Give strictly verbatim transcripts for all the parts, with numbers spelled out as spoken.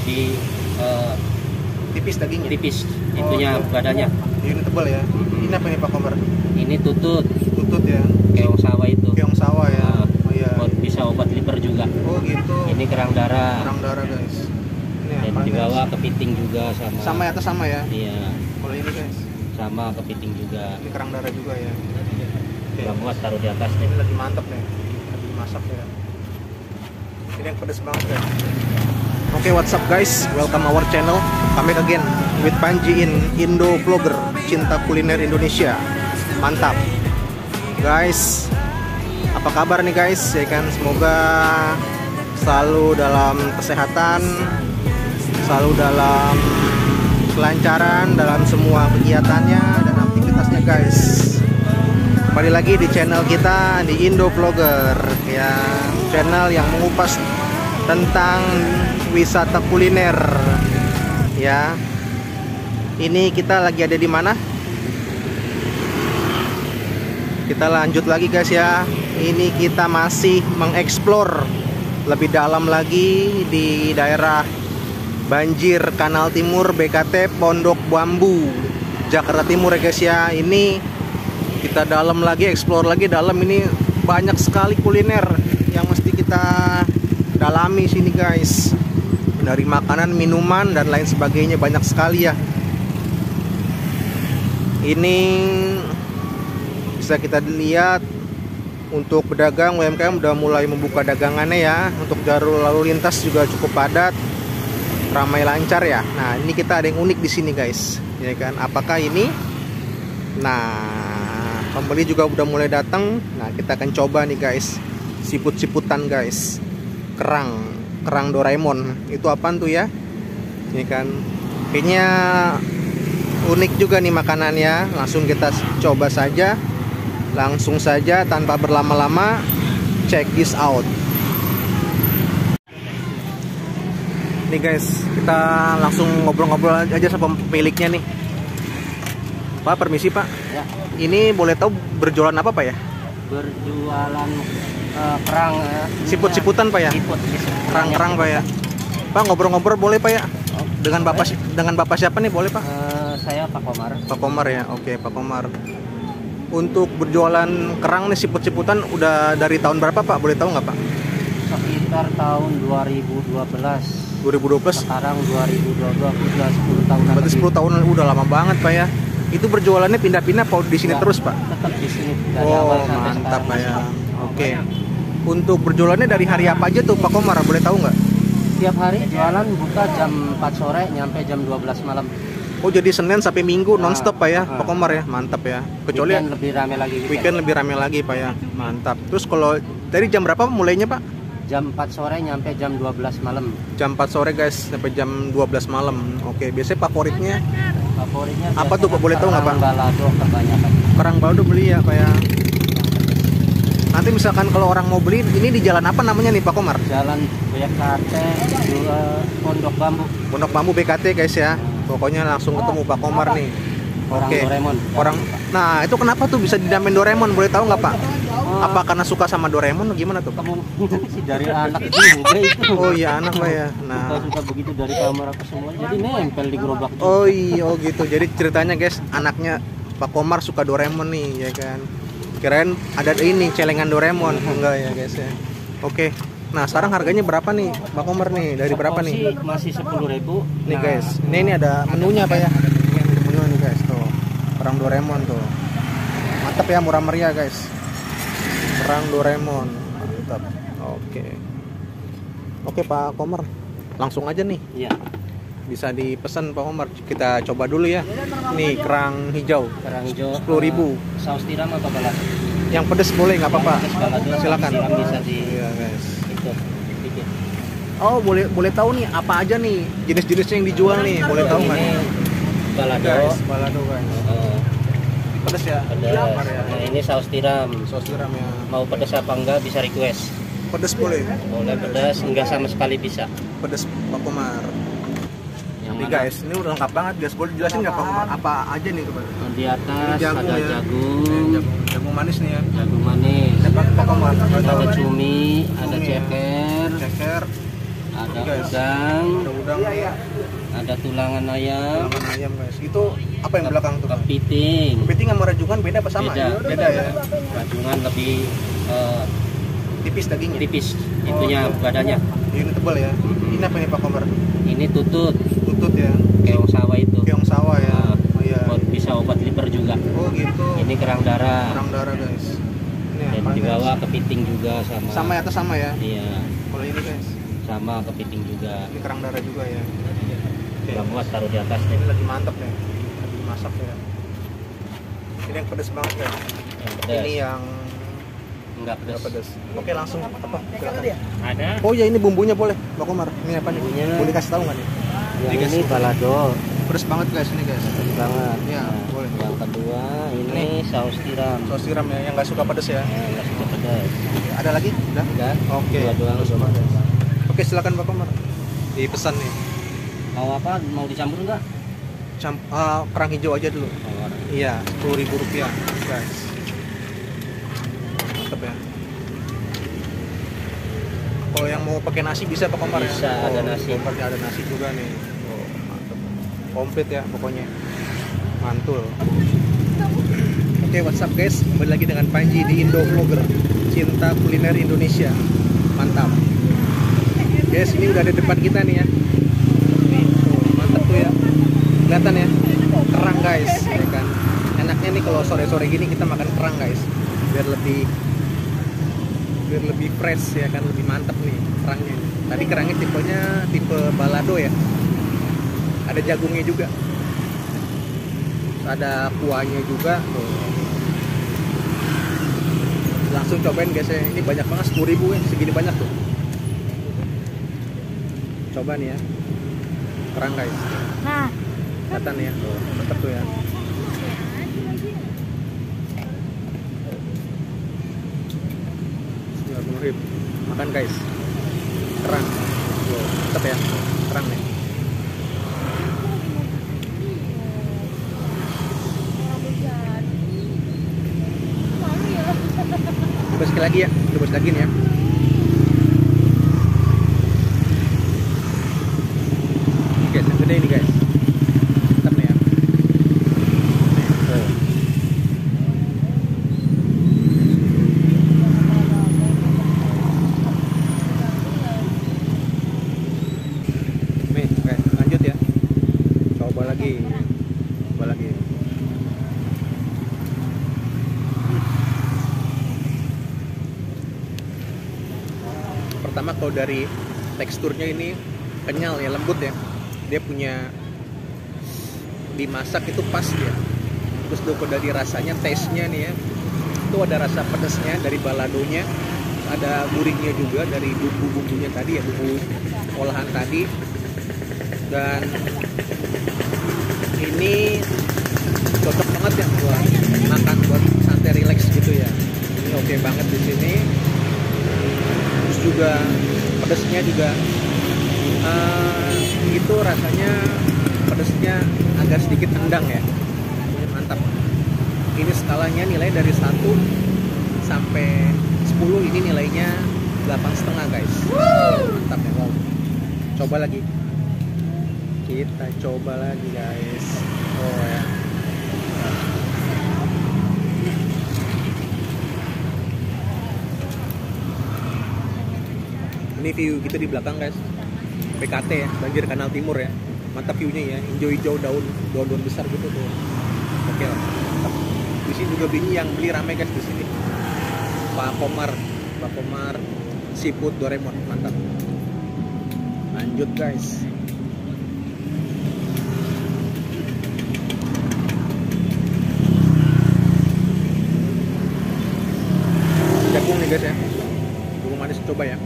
lebih uh, tipis dagingnya. Tipis itunya oh, badannya. Ini tebal ya. Hmm. Ini apa nih Pak Komar? Ini tutut. Tutut ya. Keong sawah itu. Keong sawah ya. Uh, oh, iya. Buat bisa obat liver juga. Oh gitu. Ini kerang darah. Kerang darah guys. Ini Dan apa, di bawah guys? kepiting juga sama. Sama ya, atas sama ya. Iya. Kalau ini guys. Sama kepiting juga. Ini kerang darah juga ya. Oke. Nggak muat taruh di atas nih. Ini lagi mantap nih. Lagi masak ya. Ini yang pedas banget ya. Oke, okay, what's up guys? Welcome our channel. Kami again with Panji in Indo Vlogger, cinta kuliner Indonesia. Mantap. Guys, apa kabar nih guys? Ya kan, semoga selalu dalam kesehatan, selalu dalam kelancaran dalam semua kegiatannya dan aktivitasnya guys. Kembali lagi di channel kita di Indo Vlogger ya, channel yang mengupas tentang wisata kuliner ya. Ini kita lagi ada di mana? Kita lanjut lagi guys ya. Ini kita masih mengeksplor lebih dalam lagi di daerah Banjir Kanal Timur B K T Pondok Bambu Jakarta Timur ya guys ya. Ini kita dalam lagi, explore lagi dalam. Ini banyak sekali kuliner yang mesti kita dalami sini guys. Dari makanan, minuman dan lain sebagainya banyak sekali ya. Ini bisa kita lihat untuk pedagang U M K M udah mulai membuka dagangannya ya. Untuk jalur lalu lintas juga cukup padat, ramai lancar ya. Nah, ini kita ada yang unik di sini guys, ya kan? Apakah ini? Nah, pembeli juga udah mulai datang. Nah, kita akan coba nih guys, siput-siputan guys, kerang, kerang Doraemon. Itu apaan tuh ya? Ini kan, kayaknya unik juga nih makanannya. Langsung kita coba saja, langsung saja tanpa berlama-lama. Check this out. Nih guys, kita langsung ngobrol-ngobrol aja sama pemiliknya nih. Pak, permisi Pak. Ya. Ini boleh tahu berjualan apa Pak ya? Berjualan uh, kerang. Uh, Siput-siputan Pak ya? Siput. Kerang-kerang Pak ya? Pak, ngobrol-ngobrol boleh Pak ya? Oh, dengan boleh. Bapak dengan Bapak siapa nih, boleh Pak? Uh, saya Pak Komar. Pak Komar ya, oke Pak Komar. Untuk berjualan kerang nih, siput-siputan udah dari tahun berapa Pak? Boleh tahu nggak Pak? Sekitar tahun dua ribu dua belas. dua ribu dua belas. Sekarang dua ribu dua puluh dua, udah sepuluh tahun. Berarti sepuluh tahun udah lama banget Pak ya. Itu berjualannya pindah-pindah Pak di sini ya, terus Pak? Tetap di sini dari oh, awal sampai mantap Pak ya. Oke. Okay. Untuk berjualannya dari hari apa aja tuh Pak Komar? Boleh tahu nggak? Tiap hari jualan, buka jam empat sore nyampe jam dua belas malam. Oh, jadi Senin sampai Minggu nah, nonstop Pak ya, nah. Pak Komar ya, mantap ya. Kecuali weekend lebih rame lagi. Weekend. weekend lebih rame lagi Pak ya, mantap. Terus kalau dari jam berapa mulainya Pak? Jam empat sore nyampe jam dua belas malam. Jam empat sore guys, sampai jam dua belas malam. Oke, biasanya favoritnya? Favoritnya apa tuh Pak, boleh tahu nggak Pak? Kerang balado kebanyakan. Kerang balado beli ya Pak ya. Nanti misalkan kalau orang mau beli, ini di jalan apa namanya nih Pak Komar? Jalan B K T Pondok Bambu. Pondok Bambu B K T guys ya. Pokoknya langsung ketemu Pak Komar nih. Oke. Okay. Doraemon. Orang. Nah, itu kenapa tuh bisa dinamain Doraemon? Boleh tahu nggak Pak? Oh. Apa karena suka sama Doraemon atau gimana tuh? Kamu sih dari anak juga itu. Oh iya, anak Pak ya. Nah, suka-suka begitu dari kamar aku semua. Jadi nempel di gerobak. Oh iya, oh gitu. Jadi ceritanya guys, anaknya Pak Komar suka Doraemon nih, ya kan? Kirain ada ini celengan Doraemon. Enggak ya guys ya. Oke. Nah, sekarang harganya berapa nih Pak Komar nih? Dari berapa nih? Masih sepuluh ribu. Nih guys, ini ini ada menunya Pak ya. Ini menu nih guys tuh. Perang Doraemon tuh. Mantap ya, murah meriah guys. Perang Doraemon. Mantap. Oke. Oke Pak Komar. Langsung aja nih. Iya. Bisa dipesan Pak Komar. Kita coba dulu ya. Nih kerang hijau. Kerang hijau sepuluh ribu. Saus tiram atau balado? Yang pedes boleh nggak apa-apa? Silakan. Siram bisa di. Iya guys. Itu. Bikin. Oh, boleh boleh tahu nih apa aja nih jenis-jenisnya yang dijual nih? Boleh tahu nggak? Ini balado. Guys, balado guys. Uh, Pedes ya? pedes. Ya? Nah, ini saus tiram. Saus tiram ya. Mau pedes apa enggak bisa request. Pedes boleh? Boleh pedes, enggak sama sekali bisa. Pedes Pak Komar. Yang Nih mana? guys, ini udah lengkap banget guys. Boleh jelasin nggak Pak Komar apa aja nih tuh Pak? Di atas jagung ada ya. jagung, Eh, jagung, jagung manis nih ya. jagung manis. Pak Pak Komar. Ada cumi, ada Cumi ya. ceker, Ceker, ada Ada guys. udang, Ada udang, ada tulangan ayam, tulangan ayam guys. Itu apa yang belakang tuh? Bang? kepiting. Kepiting sama rajungan beda apa sama? Beda. Beda ya. Rajungan lebih eh, Tipis dagingnya. tipis, itunya oke. badannya. Ini tebal ya. Mhm. Ini apa nih Pak Komar? Ini tutut, Tutut ya. keong sawah itu. Keong sawah ya. Nah, Oh iya. buat bisa obat liver juga. Oh gitu. Ini kerang darah. Kerang darah guys. Ini Dan apa di guys? bawah kepiting juga sama. Sama ya, atas sama ya. Iya, Kalau ini guys, sama kepiting juga. ini kerang darah juga ya. Oke. Nggak muat taruh di atas Ini deh. lagi mantap ya. Lagi masak ya. Ini yang pedas banget ya. Yang pedas. Ini yang Enggak pedas. nggak pedas. Oke langsung apa? Silakan. Ada. Oh ya ini bumbunya boleh, Pak Komar. Ini apa nih? Bumbunya. Boleh kasih tahu nggak nih? Yang Dikasih. ini balado, Pedas banget guys ini guys. pedas banget. Iya, Nah, boleh. Yang kedua ini saus tiram. Saus tiram ya, yang nggak suka pedas ya. Nah, nggak suka pedas. Oke, ada lagi? Udah? Udah. Oke. Dua doang Terus dua apa? pedas. Oke silakan Pak Komar. Dipesan nih. Mau apa? Mau dicampur enggak? Camp ah, kerang hijau aja dulu. Oh, Iya, sepuluh ribu rupiah guys. Mantap ya. Kalau yang mau pakai nasi bisa Pak Komar ya? Bisa, ada Oh, nasi. Komparnya ada nasi juga nih. Oh, mantap. Komplit ya pokoknya. Mantul. Oke, what's up guys? Kembali lagi dengan Panji di Indo Vlogger. Cinta kuliner Indonesia. Mantap. Guys, ini udah ada depan kita nih ya. Nih, tuh, mantap tuh ya. Kelihatan ya? Kerang guys, ya kan. Enaknya nih kalau sore-sore gini kita makan kerang guys. Biar lebih biar lebih fresh ya kan, lebih mantap nih kerangnya. Tadi kerangnya tipenya tipe balado ya. Ada jagungnya juga. Ada kuahnya juga. Tuh. Langsung cobain guys ya. Ini banyak banget, sepuluh ribu ya, segini banyak tuh. Coba nih ya. Kerang guys. Nah, Kelihatan ya. Tuh, mantap tuh ya. Bismillahirrahmanirrahim. Makan guys. Kerang. Tuh, mantap ya. Kerang nih. Coba sekali lagi ya. Coba sekali lagi nih ya. Guys, yang gede ini guys. Mantap nih ya. Tuh. Nih, guys, lanjut ya. Coba lagi. Coba lagi. Pertama kalau dari teksturnya ini kenyal ya, lembut ya. Dia punya dimasak itu pas ya. Terus kalau dari rasanya, taste-nya nih ya, itu ada rasa pedasnya dari baladonya, ada gurihnya juga dari bumbu-bumbunya tadi ya, bumbu olahan tadi. Dan ini cocok banget ya buat makan, buat santai relax gitu ya. Ini oke banget di sini. Terus juga pedasnya juga uh, itu rasanya pedasnya agak sedikit tendang ya. Ini mantap. Ini skalanya nilai dari satu sampai sepuluh, ini nilainya delapan setengah guys. Mantap ya, wow. Coba lagi. Kita coba lagi guys. Oh ya. Ini view gitu di belakang guys. P K T ya, banjir Kanal Timur ya. Mantap view-nya ya, hijau-hijau daun, daun-daun besar gitu tuh. Oke lah. Mantap. Di sini juga bini yang beli rame guys di sini. Pak Komar, Pak Komar Seafood Doraemon, mantap. Lanjut guys. Jagung nih guys ya. Jagung manis, coba ya.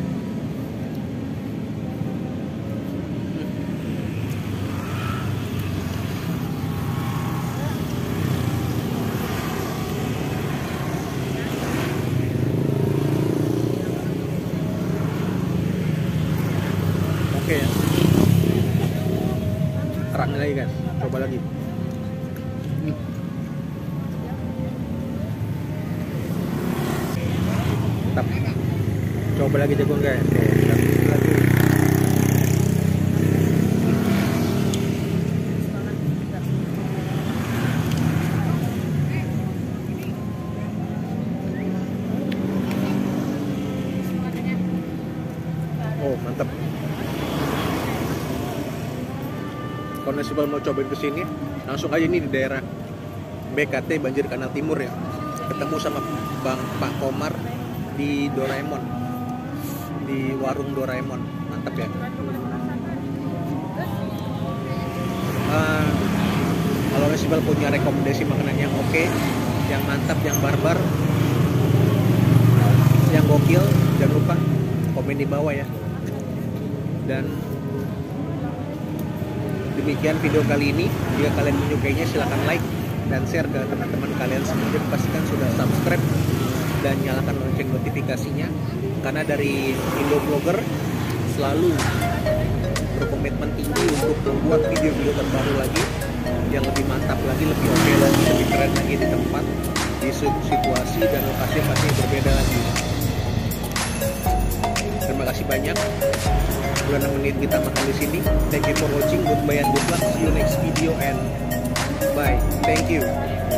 Oke ya. Kerangnya lagi guys, coba lagi. Mantap. Coba lagi jagung guys. Tuh, lagi. kalau Nasibal mau cobain kesini, langsung aja ini di daerah B K T Banjir Kanal Timur ya. Ketemu sama Bang Pak Komar di Doraemon, di warung Doraemon, mantap ya. Uh, kalau Nasibal punya rekomendasi makanan yang oke, okay, yang mantap, yang barbar, yang gokil, jangan lupa komen di bawah ya. Dan demikian video kali ini. Jika kalian menyukainya silahkan like dan share ke teman-teman kalian semua. Dan pastikan sudah subscribe dan nyalakan lonceng notifikasinya, karena dari Indo Vlogger selalu berkomitmen tinggi untuk membuat video-video terbaru lagi yang lebih mantap lagi, lebih oke lagi, lebih keren lagi di tempat, di situasi dan lokasi yang pasti berbeda lagi. Terima kasih banyak. Udah enam menit kita makan di sini. Thank you for watching. Goodbye and good luck. See you next video and bye. Thank you.